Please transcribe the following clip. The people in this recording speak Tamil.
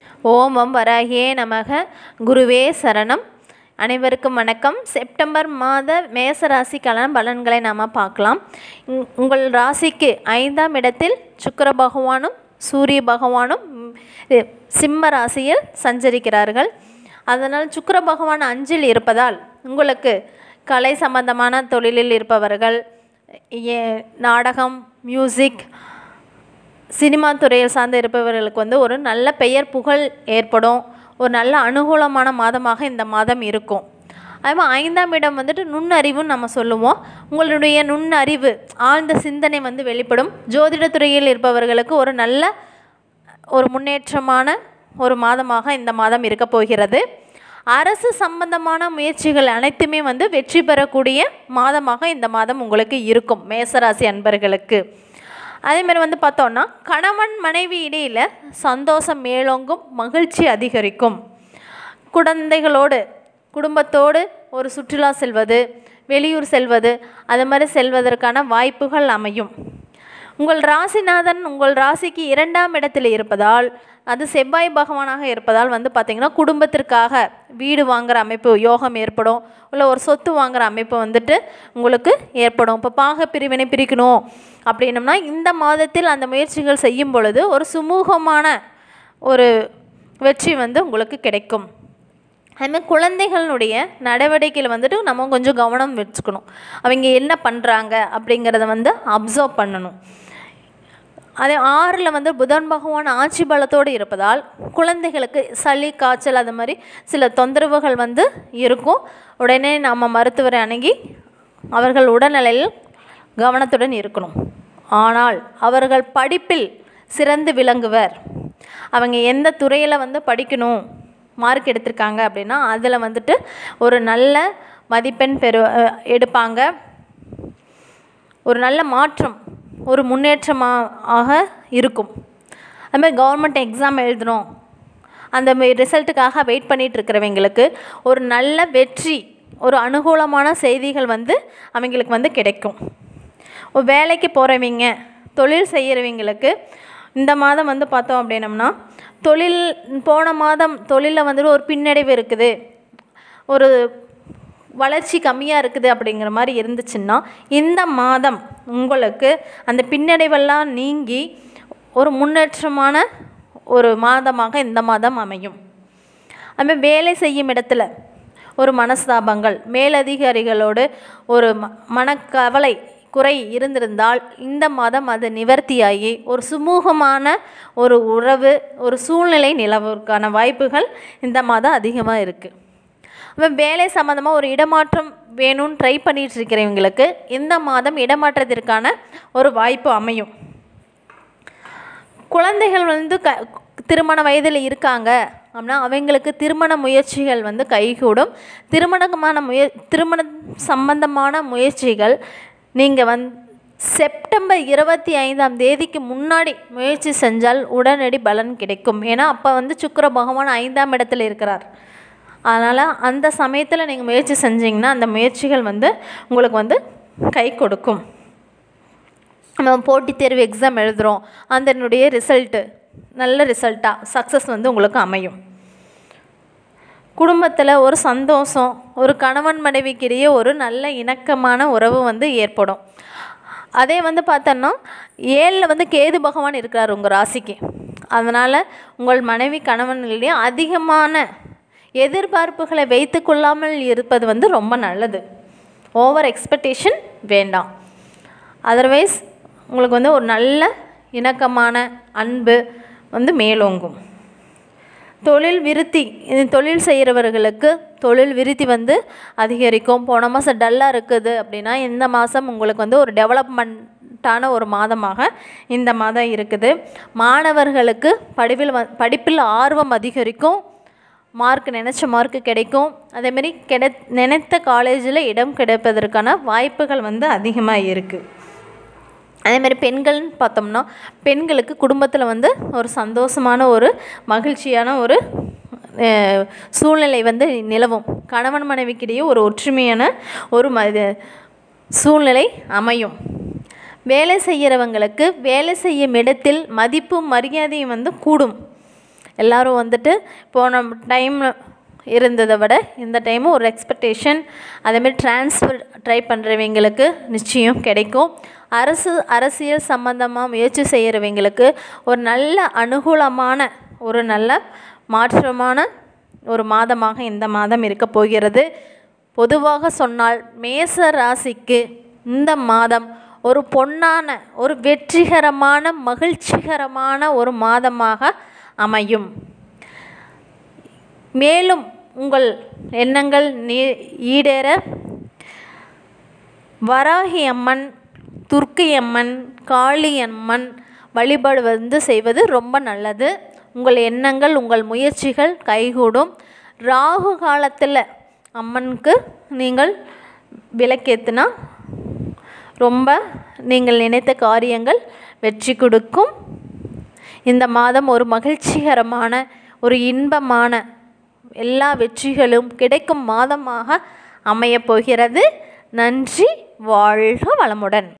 ஓம் வம் வராகியே நமக. குருவே சரணம். அனைவருக்கும் வணக்கம். செப்டம்பர் மாத மேசராசிக்கான பலன்களை நாம் பார்க்கலாம். உங்கள் ராசிக்கு 5ஆம் இடத்தில் சுக்கிர பகவானும் சூரிய பகவானும் சிம்ம ராசியில் சஞ்சரிக்கிறார்கள். அதனால் சுக்கிர பகவான் 5இல் இருப்பதால் உங்களுக்கு கலை சம்பந்தமான தொழிலில் இருப்பவர்கள், நாடகம், மியூசிக், சினிமா துறையில் சார்ந்து இருப்பவர்களுக்கு ஒரு நல்ல பெயர் புகழ் ஏற்படும். ஒரு நல்ல அனுகூலமான மாதமாக இந்த மாதம் இருக்கும். அதுமாதிரி 5ஆம் இடம் நுண்ணறிவுன்னு நம்ம சொல்லுவோம். உங்களுடைய நுண்ணறிவு, ஆழ்ந்த சிந்தனை வெளிப்படும். ஜோதிட துறையில் இருப்பவர்களுக்கு ஒரு நல்ல ஒரு முன்னேற்றமான ஒரு மாதமாக இந்த மாதம் இருக்க போகிறது. அரசு சம்பந்தமான முயற்சிகள் அனைத்துமே வெற்றி பெறக்கூடிய மாதமாக இந்த மாதம் உங்களுக்கு இருக்கும் மேசராசி அன்பர்களுக்கு. அதேமாதிரி பார்த்தோன்னா கணவன் மனைவி இடையில் சந்தோஷம் மேலோங்கும், மகிழ்ச்சி அதிகரிக்கும். குழந்தைகளோடு குடும்பத்தோடு ஒரு சுற்றுலா செல்வது, வெளியூர் செல்வது, அது மாதிரி செல்வதற்கான வாய்ப்புகள் அமையும். உங்கள் ராசிநாதன் உங்கள் ராசிக்கு 2ஆம் இடத்தில் இருப்பதால், அது செவ்வாய் பகவானாக இருப்பதால் பார்த்திங்கன்னா குடும்பத்திற்காக வீடு வாங்குகிற அமைப்பு யோகம் ஏற்படும். இல்லை ஒரு சொத்து வாங்குகிற அமைப்பு உங்களுக்கு ஏற்படும். இப்போ பாக பிரிவினை பிரிக்கணும் அப்படின்னம்னா இந்த மாதத்தில் அந்த முயற்சிகள் செய்யும் பொழுது ஒரு சுமூகமான ஒரு வெற்றி உங்களுக்கு கிடைக்கும். அதுமாதிரி குழந்தைகளுடைய நடவடிக்கையில் நம்ம கொஞ்சம் கவனம் வச்சுக்கணும். அவங்க என்ன பண்ணுறாங்க அப்படிங்கிறத அப்சர்வ் பண்ணணும். அதே 6ல் புதன் பகவான் ஆட்சி பலத்தோடு இருப்பதால் குழந்தைகளுக்கு சளி, காய்ச்சல், அது மாதிரி சில தொந்தரவுகள் இருக்கும். உடனே நாம் மருத்துவரை அணுகி அவர்கள் உடல்நிலையில் கவனத்துடன் இருக்கணும். ஆனால் அவர்கள் படிப்பில் சிறந்து விளங்குவர். அவங்க எந்த துறையில் படிக்கணும் மார்க் எடுத்திருக்காங்க அப்படின்னா அதில் ஒரு நல்ல மதிப்பெண் எடுப்பாங்க. ஒரு நல்ல மாற்றம், ஒரு முன்னேற்றமாக இருக்கும். அதுமாதிரி கவர்மெண்ட் எக்ஸாம் எழுதணும், அந்த ரிசல்ட்டுக்காக வெயிட் பண்ணிகிட்டு இருக்கிறவங்களுக்கு ஒரு நல்ல வெற்றி, ஒரு அனுகூலமான செய்திகள் அவங்களுக்கு கிடைக்கும். ஒரு வேலைக்கு போகிறவங்க, தொழில் செய்கிறவங்களுக்கு இந்த மாதம் பார்த்தோம் அப்படின்னம்னா தொழில் போன மாதம் தொழிலில் ஒரு பின்னடைவு இருக்குது, ஒரு வளர்ச்சி கம்மியாக இருக்குது அப்படிங்கிற மாதிரி இருந்துச்சுன்னா இந்த மாதம் உங்களுக்கு அந்த பின்னடைவெல்லாம் நீங்கி ஒரு முன்னேற்றமான ஒரு மாதமாக இந்த மாதம் அமையும். அதுமாதிரி வேலை செய்யும் இடத்துல ஒரு மனஸ்தாபங்கள், மேலதிகாரிகளோடு ஒரு மனக்கவலை, குறை இருந்திருந்தால் இந்த மாதம் அது நிவர்த்தியாகி ஒரு சுமூகமான ஒரு உறவு, ஒரு சூழ்நிலை நிலவுவதற்கான வாய்ப்புகள் இந்த மாதம் அதிகமாக இருக்குது. வேலை சம்மந்தமாக ஒரு இடமாற்றம் வேணும்னு ட்ரை பண்ணிகிட்டு இருக்கிறவங்களுக்கு இந்த மாதம் இடமாற்றத்திற்கான ஒரு வாய்ப்பு அமையும். குழந்தைகள் திருமண வயதில் இருக்காங்க அப்படின்னா அவங்களுக்கு திருமண முயற்சிகள் கைகூடும். திருமணம் சம்பந்தமான முயற்சிகள் நீங்கள் செப்டம்பர் 25ஆம் தேதிக்கு முன்னாடி முயற்சி செஞ்சால் உடனடி பலன் கிடைக்கும். ஏன்னா அப்போ சுக்கிர பகவான் 5ஆம் இடத்துல இருக்கிறார். அதனால் அந்த சமயத்தில் நீங்கள் முயற்சி செஞ்சிங்கன்னா அந்த முயற்சிகள் உங்களுக்கு கை கொடுக்கும். நம்ம போட்டித் தேர்வு எக்ஸாம் எழுதுகிறோம், அதனுடைய ரிசல்ட்டு நல்ல ரிசல்ட்டாக சக்ஸஸ் உங்களுக்கு அமையும். குடும்பத்தில் ஒரு சந்தோஷம், ஒரு கணவன் மனைவிக்கிடையே ஒரு நல்ல இணக்கமான உறவு ஏற்படும். அதே பார்த்தோன்னா 7ல் கேது பகவான் இருக்கிறார் உங்கள் ராசிக்கு. அதனால் உங்கள் மனைவி கணவன்களிடையே அதிகமான எதிர்பார்ப்புகளை வைத்து கொள்ளாமல் இருப்பது ரொம்ப நல்லது. ஓவர் எக்ஸ்பெக்டேஷன் வேண்டாம். அதர்வைஸ் உங்களுக்கு ஒரு நல்ல இணக்கமான அன்பு மேலோங்கும். தொழில் விருத்தி, தொழில் செய்கிறவர்களுக்கு தொழில் விருத்தி அதிகரிக்கும். போன மாதம் டல்லாக இருக்குது அப்படின்னா இந்த மாதம் உங்களுக்கு ஒரு டெவலப்மெண்ட்டான ஒரு மாதமாக இந்த மாதம் இருக்குது. மாணவர்களுக்கு படிப்பில் ஆர்வம் அதிகரிக்கும். நினச்ச மார்க்கு கிடைக்கும். அதேமாரி நினைத்த காலேஜில் இடம் கிடைப்பதற்கான வாய்ப்புகள் அதிகமாக இருக்குது. அதேமாதிரி பெண்கள்னு பார்த்தோம்னா பெண்களுக்கு குடும்பத்தில் ஒரு சந்தோஷமான ஒரு மகிழ்ச்சியான ஒரு சூழ்நிலை நிலவும். கணவன் மனைவிக்கிடையே ஒரு ஒற்றுமையான ஒரு சூழ்நிலை அமையும். வேலை செய்கிறவங்களுக்கு வேலை செய்யும் இடத்தில் மதிப்பும் மரியாதையும் கூடும். எல்லோரும் வந்துட்டு போன டைம் இருந்ததை விட இந்த டைமும் ஒரு எக்ஸ்பெக்டேஷன், அதேமாதிரி ட்ரான்ஸ்ஃபர் ட்ரை பண்ணுறவங்களுக்கு நிச்சயம் கிடைக்கும். அரசியல் சம்பந்தமாக முயற்சி செய்கிறவங்களுக்கு ஒரு நல்ல அனுகூலமான ஒரு நல்ல மாற்றமான ஒரு மாதமாக இந்த மாதம் இருக்க போகிறது. பொதுவாக சொன்னால் மேச ராசிக்கு இந்த மாதம் ஒரு பொன்னான ஒரு வெற்றிகரமான மகிழ்ச்சிகரமான ஒரு மாதமாக அமையும். மேலும் உங்கள் எண்ணங்கள் ஈடேற வராகி அம்மன், துர்க்கை அம்மன், காளி அம்மன் வழிபாடு செய்வது ரொம்ப நல்லது. உங்கள் எண்ணங்கள் உங்கள் முயற்சிகள் கைகூடும். ராகு காலத்தில் அம்மனுக்கு நீங்கள் விளக்கேற்றினா ரொம்ப நீங்கள் நினைத்த காரியங்கள் வெற்றி கொடுக்கும். இந்த மாதம் ஒரு மகிழ்ச்சிகரமான ஒரு இன்பமான எல்லா வெற்றிகளும் கிடைக்கும் மாதமாக அமையப் போகிறது. நன்றி. வாழ்க வளமுடன்.